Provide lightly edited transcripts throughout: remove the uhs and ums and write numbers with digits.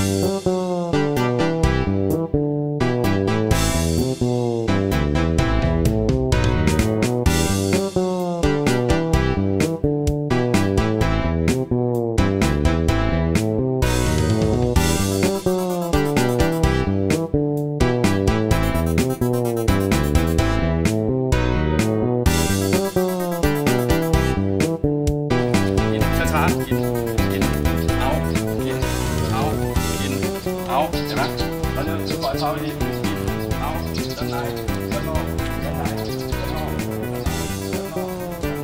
เขาดีเอาด้านในด้านนอกด้านในด้านนอกด้านนอก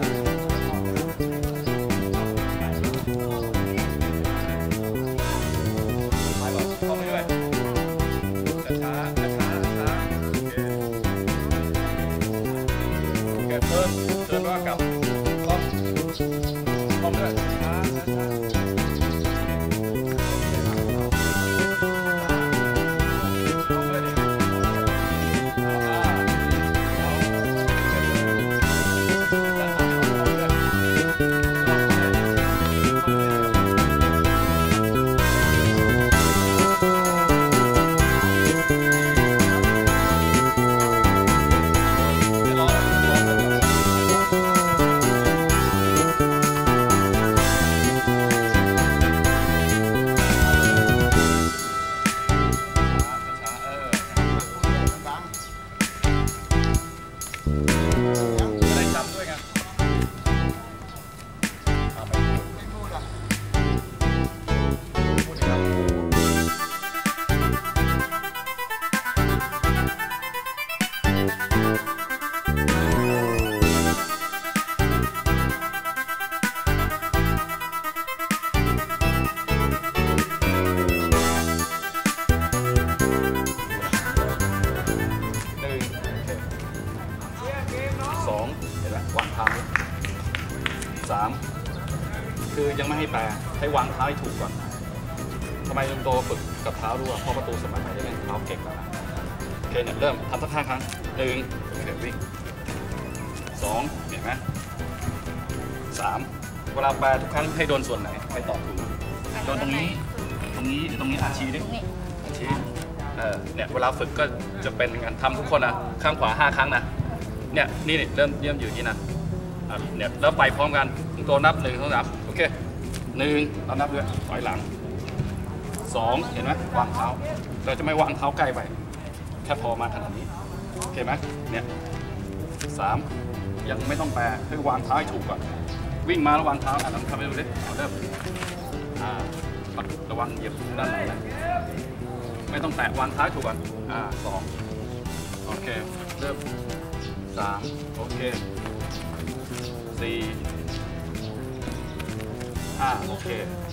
ไปก่อนเข้าไปด้วยช้าโอเคเพิ่มว่ากลับคล่อมด้วยช้าวางเท้า3คือยังไม่ให้แปรให้วางเท้าให้ถูกก่อนทำไมลุงโตฝึกกับเท้าด้วยเพราะประตูสมัยใหม่จะเล่นเท้าเก่งแล้วนะโอเคเนี่ยเริ่มทำสัก5 ครั้ง1โอเควิ่ง2เห็นไหม3เวลาแปรทุกครั้งให้โดนส่วนไหนไปตอบถูกโดนตรงนี้ชี้ดิชี้เนี่ยเวลาฝึกก็จะเป็นงานทำทุกคนนะข้างขวา5 ครั้งนะเนี่ยนี่เริ่มเยี่ยมอยู่ที่นะเนี่ยแล้วไปพร้อมกันตัวนับ1 2 3โอเค1เรานับด้วยถอยหลัง2เห็นไหมวางเท้าเราจะไม่วางเท้าใกล้ไปแค่พอมาขนาดนี้โอเคไหมเนี่ย3ยังไม่ต้องแปรให้วางเท้าให้ถูกก่อนวิ่งมาแล้ววางเท้าลองทำให้ดูดิเริ่มระวังเหยียบด้านหลังนะไม่ต้องแตะวางเท้าถูกก่อน2โอเคเริ่ม3โอเค4 5โอเค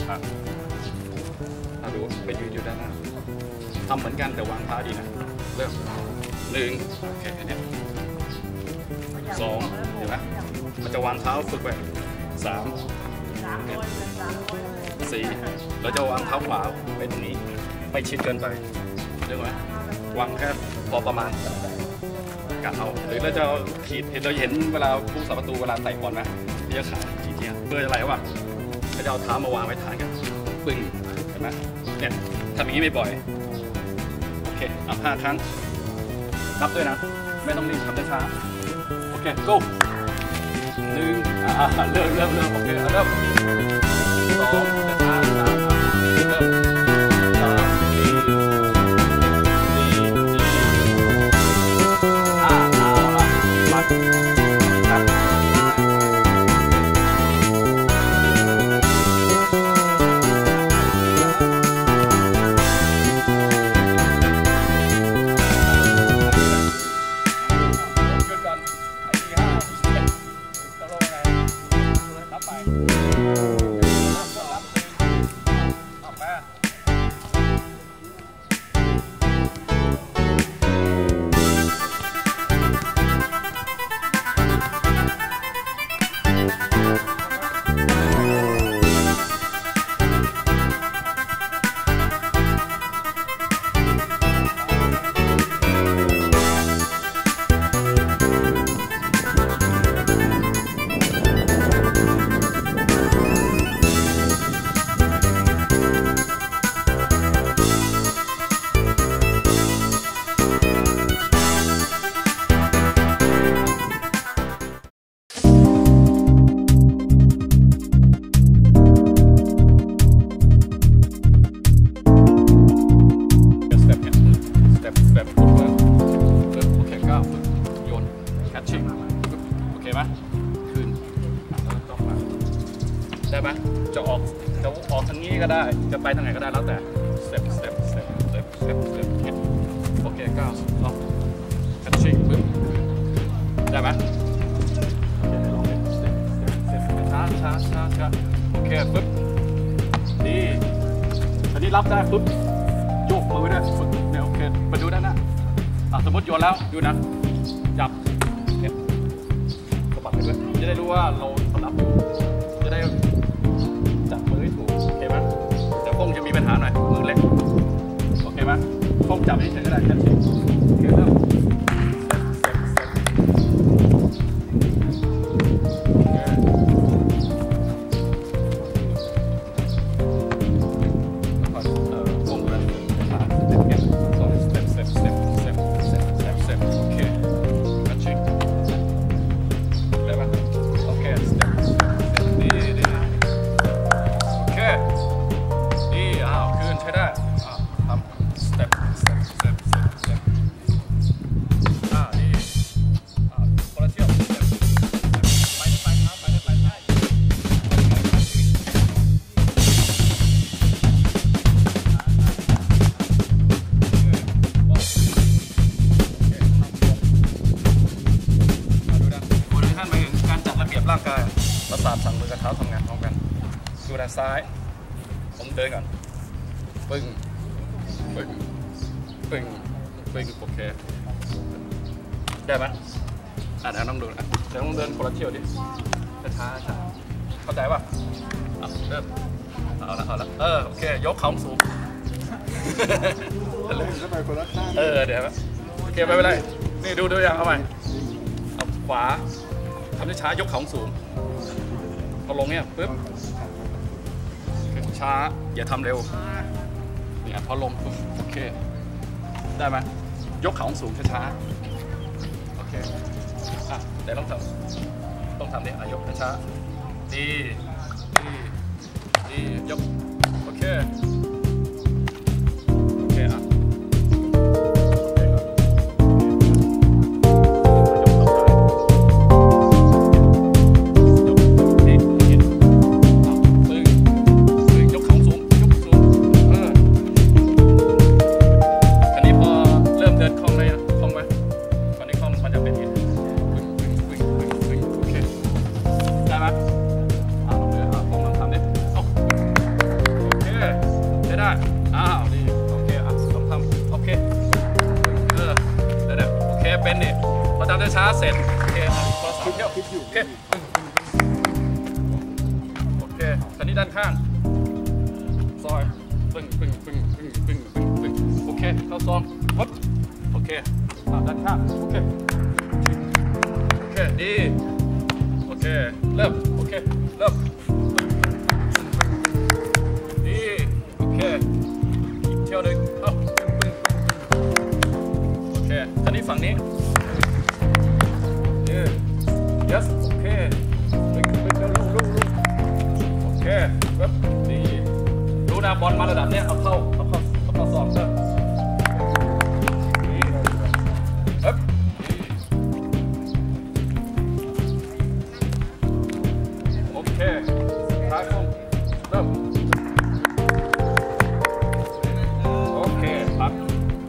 ดูไปยืนอยู่ด้านหน้าทำเหมือนกันแต่วางเท้าดีนะเริ่ม1โอเคเนี่ย2เห็นไหมมันจะวางเท้าฝึกไป3 4เราจะวางเท้าขวาไปตรงนี้ไม่ชิดเกินไปเรื่องไหมวางแค่พอประมาณกะเอาหรือเราจะขีดเราเห็นเวลาผู้สาประตูเวลาเตะบอลไหมที่จะขาขีดเทียเพื่ออะไรวะเราจะเอาเท้ามาวางไว้ฐานกันปึ้งเห็นไหมเนี่ยทำอย่างนี้ไม่บ่อยโอเค5 ครั้งนับด้วยนะไม่ต้องรีบทำช้าโอเค go 1เริ่มโอเคเริ่ม2ช้าเริ่มนับไปได้จะไปทางไหนก็ได้แล้วแต่สเต็ปโอเคก้าวลองคันชิ่งปึ๊บได้ไหมลองสเต็ปช้าโอเคปึ๊บดีอันนี้รับได้ปึ๊บโยกมือได้ฝึกเนี่ยโอเคมาดูด้านหน้าสมมติโยนแล้วดูนะจับเนี่ยสะบัดไปด้วยจะได้รู้ว่าเรารับจะได้จับมือให้ถูกโอเคไหมแต่คงจะมีปัญหาหน่อยมือเล็กโอเคไหมคงจับให้เฉยก็ได้แค่นี้โอเคเริ่มร่างกายประสาทสั่งมือกับเท้าทำงานพร้อมกันดูด้านซ้ายผมเดินก่อนปึ้งโอเคได้ไหมเดี๋ยวต้องดูนะเดี๋ยวต้องเดินคนละเที่ยวดิช้าเข้าใจป่ะเริ่มเอาละโอเคยกเข่าสูงเดี๋ยวโอเคไม่เป็นไรนี่ดูอย่างเอาใหม่เอาขวาทำช้ายกเข่าสูงพอลงเนี่ยปึ๊บช้าอย่าทำเร็วเนี่ยพอลงปึ๊บโอเคได้ไหมยกเข่าสูงช้าโอเคแต่ต้องทำเนี่ยยกช้าดียกโอเคเป็นนี่พอทำได้ช้าเสร็จโอเคพอสามเที่ยวโอเคคันนี้ด้านข้างซอยปึ้งโอเคเข้าซองปุ๊บโอเคด้านข้างโอเคดีโอเคเริ่มโอเคเริ่มดีโอเคอีกเที่ยวหนึ่งโอเคคันนี้ฝั่งนี้yes โอเคลูกโอเคครับดีดูนะบอลมาระดับเนี้ยเอาเข้าซองครับดีครับโอเคท้ายส่งเริ่มโอเคพัก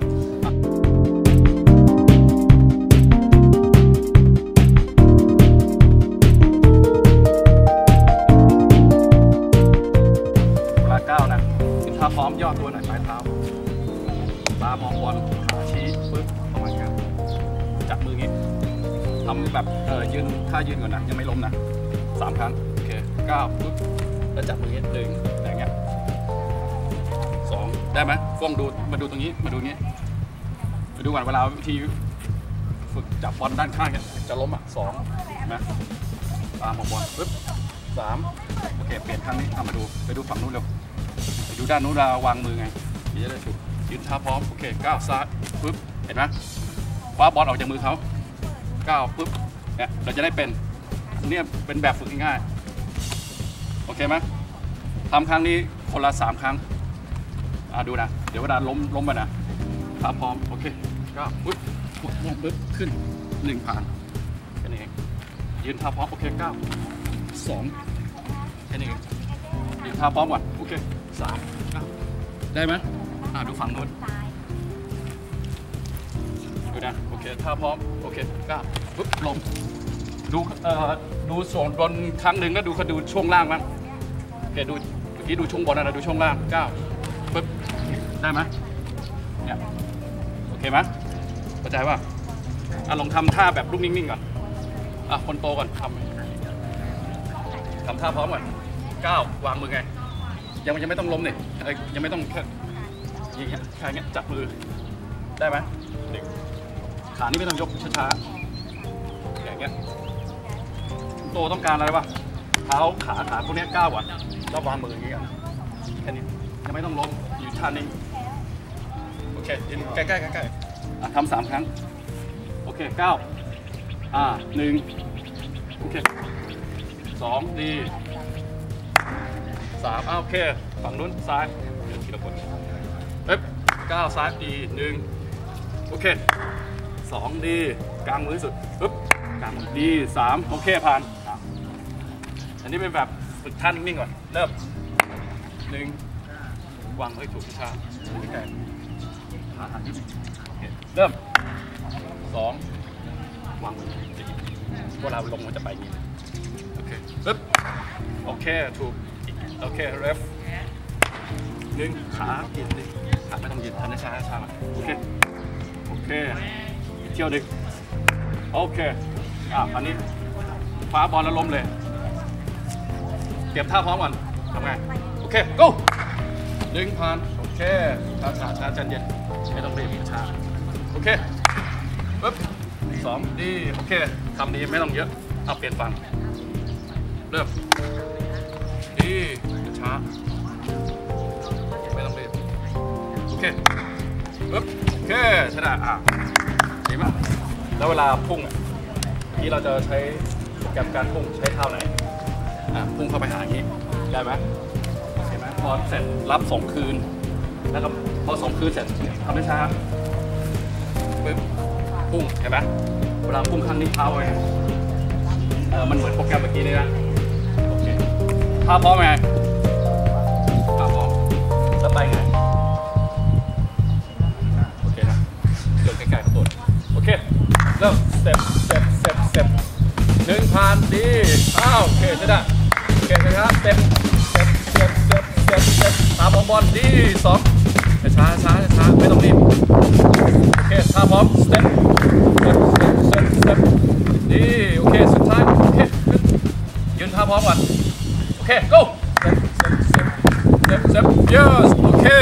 ถ้าพร้อมย่อตัวหน่อยปลายเท้าตามองบอลขาชี้ปึ๊บประมาณนี้จับมืองี้ทำแบบยืนท่ายืนก่อนนะยังไม่ล้มนะ3 ครั้งโอเค9ปึ๊บแล้วจับมืองี้1อย่างเงี้ย2ได้ไหมฟ้องดูมาดูตรงนี้มาดูนี้ไปดูก่อนเวลาวิธีฝึกจับบอลด้านข้างเนี่ยจะล้ม2นะตามองบอลปึ๊บ3โอเคเปลี่ยนข้างนี้มาดูไปดูฝั่งนู้นเร็วดูด้านนู้นเราวางมือไงจะได้ถูกยืนเท้าพร้อมโอเคก้าวซ้ายปึ๊บเห็นไหมคว้าบอลออกจากมือเขาก้าวปึ๊บเนี่ยเราจะได้เป็นเนี่ยเป็นแบบฝึกง่ายๆโอเคไหมทำครั้งนี้คนละ3 ครั้งดูนะเดี๋ยวเวลาล้มไปนะเท้าพร้อมโอเคก้าวปึ๊บปึ๊บขึ้น1 ผ่านแค่นี้เองยืนเท้าพร้อมโอเคก้าว2แค่นี้เองยืนเท้าพร้อมก่อนโอเค 3ได้ไหมดูฝั่งนู้นดูนะโอเคถ้าพร้อมโอเค9ปุ๊บลงดูส่วนบนครั้งหนึ่งแล้วดูช่วงล่างมั้งโอเคดูเมื่อกี้ดูช่วงบนนะดูช่วงล่าง9ปุ๊บได้ไหมเนี่ยโอเคไหมเข้าใจป่ะลองทำท่าแบบลูกนิ่งๆก่อนคนโตก่อนทำท่าพร้อมก่อน9วางมือไงยังไม่ต้องล้มเนี่ยยังไม่ต้องแค่อย่างเงี้ยแค่เงี้ยจับมือได้ไหมเด็กขานี่ไม่ต้องยกช้าๆอย่างเงี้ยโตต้องการอะไรวะเท้าขาพวกนี้ก้าวก่อนแล้ววางมืออย่างเงี้ยแค่นี้ยังไม่ต้องล้มอยู่ท่านี้โอเคใกล้ทำ3 ครั้งโอเค9 1โอเค2ดี3โอเคฝั่งนู้นซ้ายเดี๋ยวทีละคน9ซ้ายดี1โอเค2ดีกลางมือสุดกลางดี3โอเคผ่านอันนี้เป็นแบบฝึกท่านิ่งๆก่อนเริ่ม1วางให้ถูกช้าๆใกล้ๆนิดนึงเริ่ม2วางมือเวลาลงมันจะไปอย่างนี้โอเคโอเคถูกโอเคเรฟ1ขายืนดิขาไม่ต้องยืนทำช้าโอเคเที่ยวดึกโอเคอันนี้คว้าบอลแล้วล้มเลยเก็บท่าพร้อมก่อนทำไงโอเค go 1ผ่านโอเคช้าใจเย็นไม่ต้องรีบช้าโอเค2ดีโอเคทำนี้ไม่ต้องเยอะเปลี่ยนฝั่งเริ่มดีช้าไม่ต้องรีบโอเคโอเคใช่ได้ดีมากแล้วเวลาพุ่งที่เราจะใช้โปรแกรมการพุ่งใช้เท้าไหนพุ่งเข้าไปหาอย่างนี้ได้ไหมโอเคไหมพอเสร็จรับ2 คืนแล้วก็พอ2 คืนเสร็จทำได้ช้าปึ๊บพุ่งเห็นไหมเวลาพุ่งครั้งนี้เท้าไงมันเหมือนโปรแกรมเมื่อกี้เลยนะโอเคท่าพร้อมไงท่าพร้อมแล้วไปไงโอเคนะเดินใกล้ๆเขาตัวโอเคเริ่มสเต็ป1ผ่านดีโอเคใช่ได้โอเคครับสเต็ปตามบอลดี2ช้าไม่ต้องรีบโอเคท่าพร้อมสเต็ปดีโอเคสุดท้ายโอเคยืนท่าพร้อมก่อนโอเค go step yes โอเค